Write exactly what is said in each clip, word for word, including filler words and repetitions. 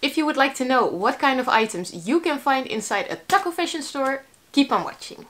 If you would like to know what kind of items you can find inside a taco fashion store, keep on watching.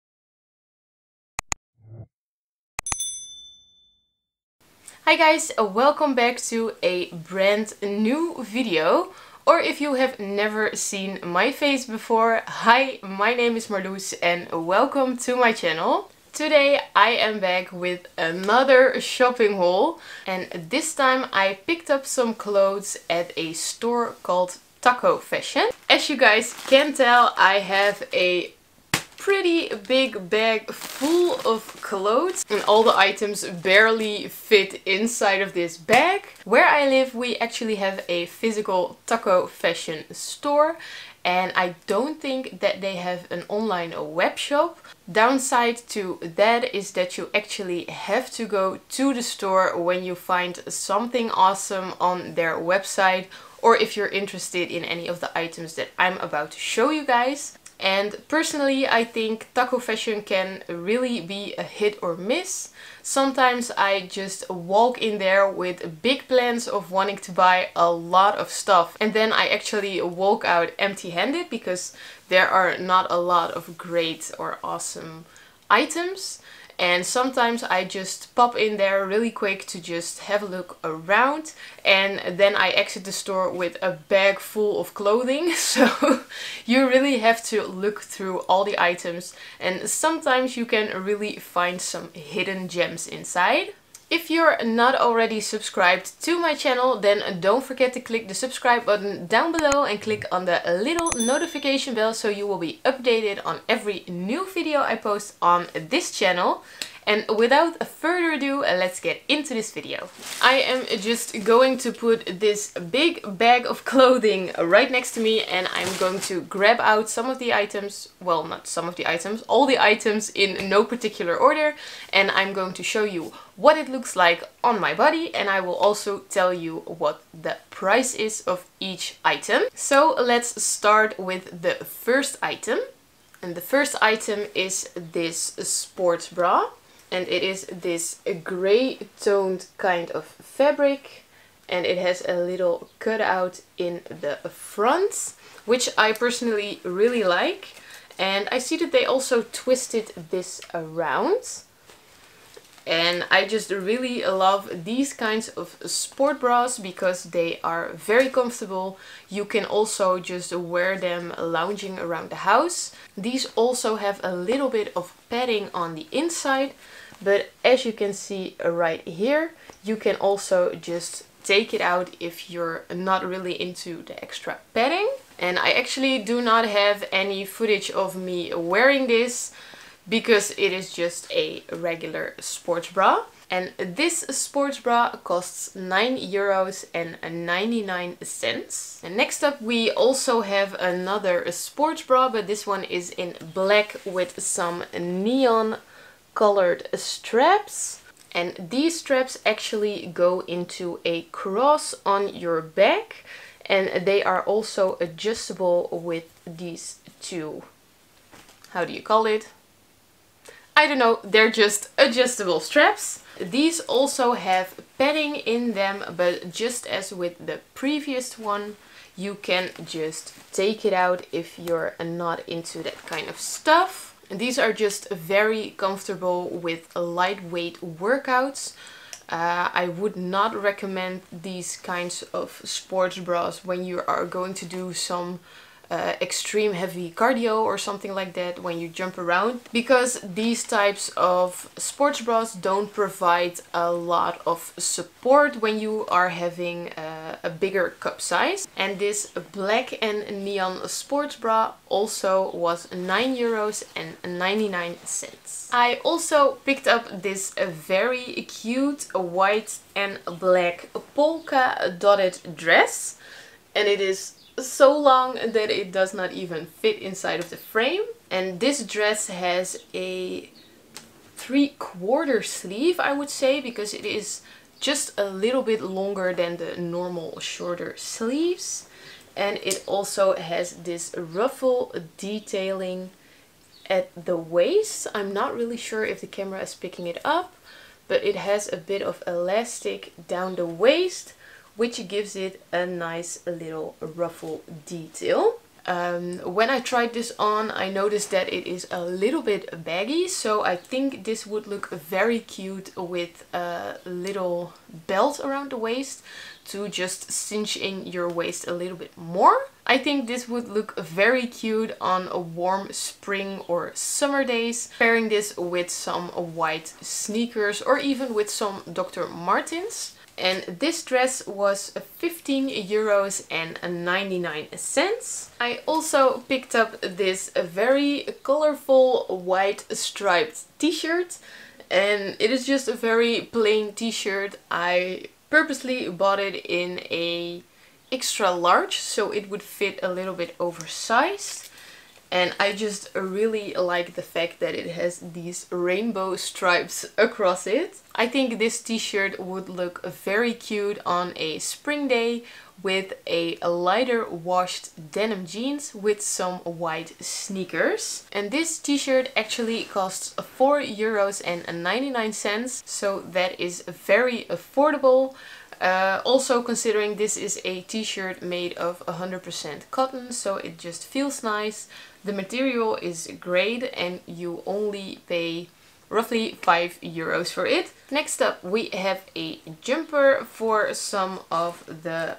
Hi guys, welcome back to a brand new video. Or if you have never seen my face before, hi, my name is Marloes and welcome to my channel. Today I am back with another shopping haul, and this time I picked up some clothes at a store called Taco Fashion. As you guys can tell, I have a pretty big bag full of clothes and all the items barely fit inside of this bag. Where I live we actually have a physical Taco Fashion store, and I don't think that they have an online web shop. Downside to that is that you actually have to go to the store when you find something awesome on their website, or if you're interested in any of the items that I'm about to show you guys. And personally, I think Taco Fashion can really be a hit or miss. Sometimes I just walk in there with big plans of wanting to buy a lot of stuff, and then I actually walk out empty-handed because there are not a lot of great or awesome items. And sometimes I just pop in there really quick to just have a look around, and then I exit the store with a bag full of clothing. So you really have to look through all the items, and sometimes you can really find some hidden gems inside. If you're not already subscribed to my channel, then don't forget to click the subscribe button down below and click on the little notification bell so you will be updated on every new video I post on this channel. And without further ado, let's get into this video. I am just going to put this big bag of clothing right next to me, and I'm going to grab out some of the items, well, not some of the items, all the items in no particular order, and I'm going to show you what it looks like on my body, and I will also tell you what the price is of each item. So let's start with the first item. And the first item is this sports bra. And it is this grey toned kind of fabric, and it has a little cutout in the front, which I personally really like. And I see that they also twisted this around. And I just really love these kinds of sport bras because they are very comfortable. You can also just wear them lounging around the house. These also have a little bit of padding on the inside, but as you can see right here, you can also just take it out if you're not really into the extra padding. And I actually do not have any footage of me wearing this, because it is just a regular sports bra. And this sports bra costs nine euros and ninety-nine cents. And next up we also have another sports bra, but this one is in black with some neon colored straps. And these straps actually go into a cross on your back, and they are also adjustable with these two, how do you call it? I don't know, they're just adjustable straps. These also have padding in them, but just as with the previous one, you can just take it out if you're not into that kind of stuff. And these are just very comfortable with lightweight workouts. Uh, I would not recommend these kinds of sports bras when you are going to do some Uh, extreme heavy cardio or something like that when you jump around, because these types of sports bras don't provide a lot of support when you are having uh, a bigger cup size. And this black and neon sports bra also was nine euros and ninety-nine cents. I also picked up this very cute white and black polka dotted dress, and it is so long that it does not even fit inside of the frame. And this dress has a three-quarter sleeve, I would say, because it is just a little bit longer than the normal shorter sleeves. And it also has this ruffle detailing at the waist. I'm not really sure if the camera is picking it up, but it has a bit of elastic down the waist which gives it a nice little ruffle detail. Um, when I tried this on, I noticed that it is a little bit baggy, so I think this would look very cute with a little belt around the waist to just cinch in your waist a little bit more. I think this would look very cute on a warm spring or summer days, pairing this with some white sneakers or even with some Doctor Martens. And this dress was fifteen euros and ninety-nine cents. I also picked up this very colorful white striped t-shirt, and it is just a very plain t-shirt. I purposely bought it in a extra large so it would fit a little bit oversized. And I just really like the fact that it has these rainbow stripes across it. I think this t-shirt would look very cute on a spring day with a lighter washed denim jeans with some white sneakers. And this t-shirt actually costs four euros and ninety-nine cents, so that is very affordable. Uh, also considering this is a t-shirt made of one hundred percent cotton, so it just feels nice. The material is great and you only pay roughly five euros for it. Next up we have a jumper for some of the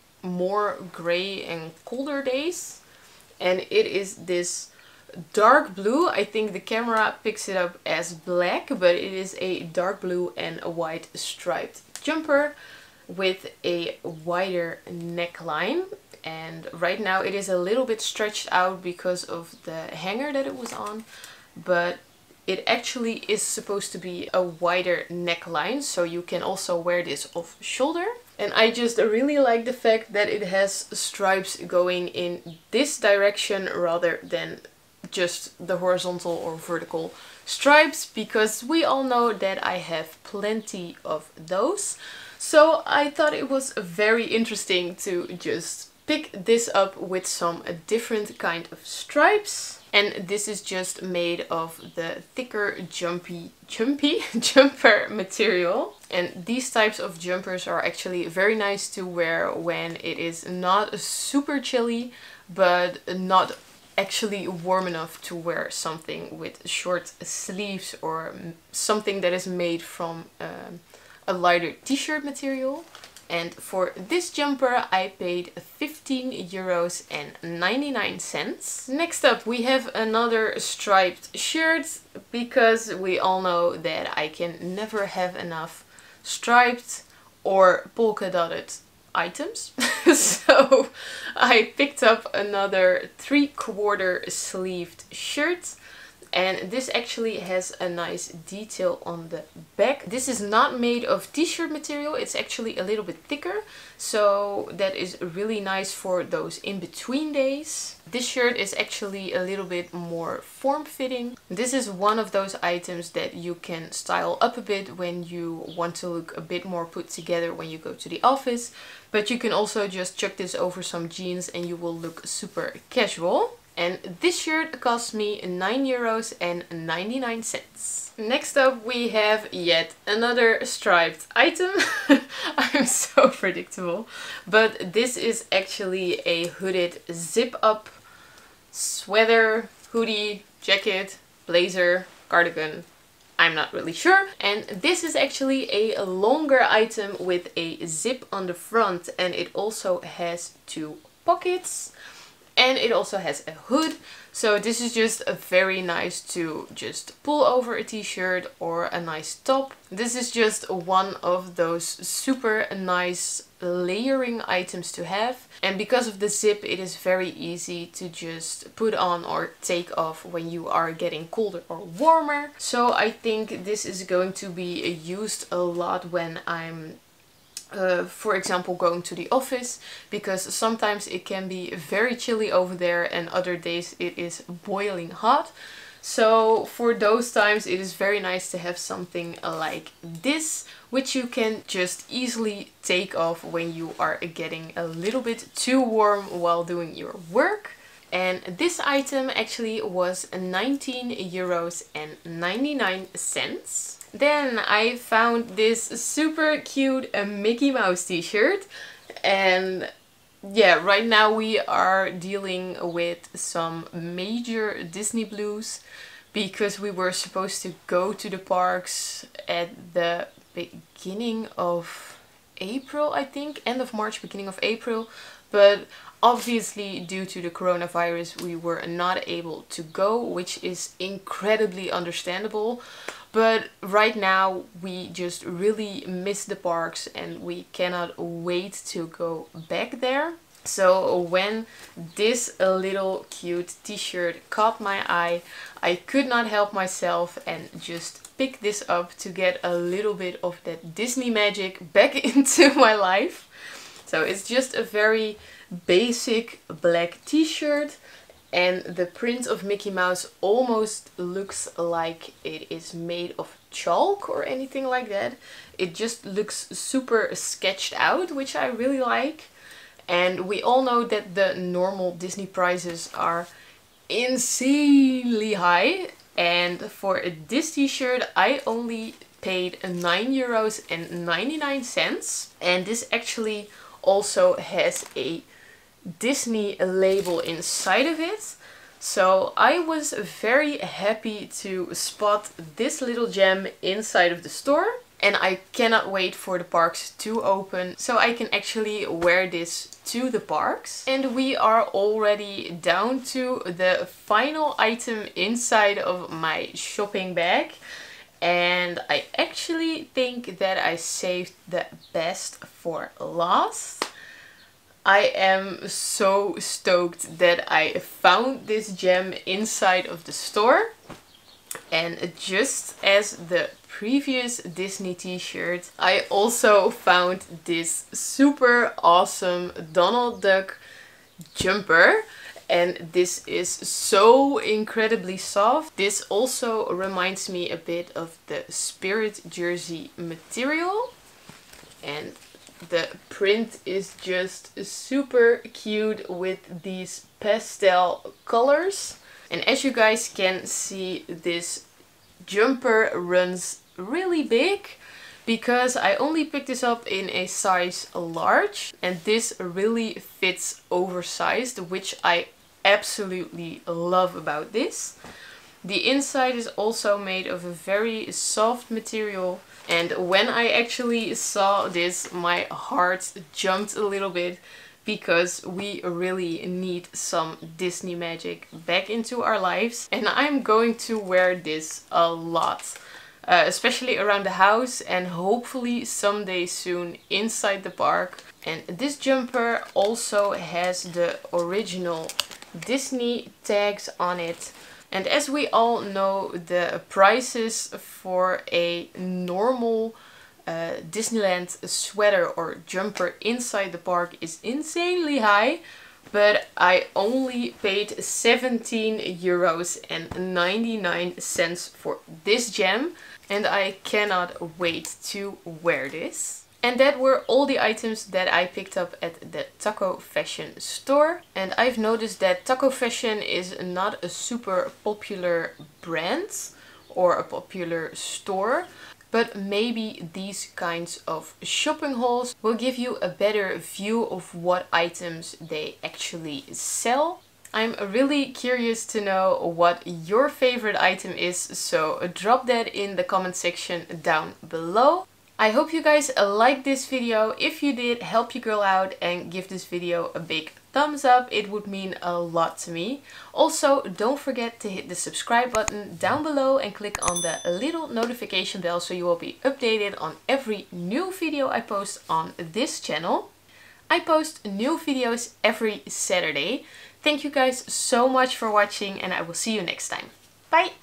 more gray and colder days. And it is this dark blue. I think the camera picks it up as black, but it is a dark blue and a white striped jumper with a wider neckline. And right now it is a little bit stretched out because of the hanger that it was on, but it actually is supposed to be a wider neckline, so you can also wear this off shoulder. And I just really like the fact that it has stripes going in this direction rather than just the horizontal or vertical stripes, because we all know that I have plenty of those. So I thought it was very interesting to just pick this up with some different kind of stripes. And this is just made of the thicker jumpy jumpy jumper material. And these types of jumpers are actually very nice to wear when it is not super chilly but not actually warm enough to wear something with short sleeves or something that is made from um, a lighter t-shirt material. And for this jumper I paid fifteen euros and ninety-nine cents. Next up we have another striped shirt, because we all know that I can never have enough striped or polka dotted items. So I picked up another three-quarter sleeved shirt. And this actually has a nice detail on the back. This is not made of t-shirt material, it's actually a little bit thicker. So that is really nice for those in-between days. This shirt is actually a little bit more form-fitting. This is one of those items that you can style up a bit when you want to look a bit more put together when you go to the office. But you can also just chuck this over some jeans and you will look super casual. And this shirt cost me nine euros and ninety-nine cents. Next up we have yet another striped item. I'm so predictable. But this is actually a hooded zip up sweater, hoodie, jacket, blazer, cardigan. I'm not really sure. And this is actually a longer item with a zip on the front, and it also has two pockets. And it also has a hood, so this is just a very nice to just pull over a t-shirt or a nice top. This is just one of those super nice layering items to have. And because of the zip, it is very easy to just put on or take off when you are getting colder or warmer. So I think this is going to be used a lot when I'm Uh, for example, going to the office, because sometimes it can be very chilly over there and other days it is boiling hot. So for those times it is very nice to have something like this, which you can just easily take off when you are getting a little bit too warm while doing your work. And this item actually was nineteen euros and ninety-nine cents. Then I found this super cute uh, Mickey Mouse t-shirt. And yeah, right now we are dealing with some major Disney blues because we were supposed to go to the parks at the beginning of April, I think, end of March, beginning of April, but obviously due to the coronavirus we were not able to go, which is incredibly understandable. But right now we just really miss the parks and we cannot wait to go back there. So when this little cute t-shirt caught my eye, I could not help myself and just pick this up to get a little bit of that Disney magic back into my life. So it's just a very basic black t-shirt, and the print of Mickey Mouse almost looks like it is made of chalk or anything like that. It just looks super sketched out, which I really like. And we all know that the normal Disney prices are insanely high. And for this t-shirt I only paid nine euros and ninety-nine cents. And this actually also has a Disney label inside of it. So I was very happy to spot this little gem inside of the store. And I cannot wait for the parks to open so I can actually wear this to the parks. And we are already down to the final item inside of my shopping bag. And I actually think that I saved the best for last. I am so stoked that I found this gem inside of the store. And just as the previous Disney t-shirt, I also found this super awesome Donald Duck jumper. And this is so incredibly soft. This also reminds me a bit of the Spirit jersey material. And the print is just super cute with these pastel colors. And as you guys can see, this jumper runs really big because I only picked this up in a size large, and this really fits oversized, which I absolutely love about this. The inside is also made of a very soft material, and when I actually saw this my heart jumped a little bit because we really need some Disney magic back into our lives. And I'm going to wear this a lot, uh, especially around the house and hopefully someday soon inside the park. And this jumper also has the original Disney tags on it. And as we all know, the prices for a normal Uh, Disneyland sweater or jumper inside the park is insanely high, but I only paid seventeen euros and ninety-nine cents for this gem, and I cannot wait to wear this. And that were all the items that I picked up at the Taco Fashion store. And I've noticed that Taco Fashion is not a super popular brand or a popular store. But maybe these kinds of shopping hauls will give you a better view of what items they actually sell. I'm really curious to know what your favorite item is, so drop that in the comment section down below. I hope you guys liked this video. If you did, help your girl out and give this video a big thumbs up. It would mean a lot to me. Also, don't forget to hit the subscribe button down below and click on the little notification bell so you will be updated on every new video I post on this channel. I post new videos every Saturday. Thank you guys so much for watching, and I will see you next time. Bye!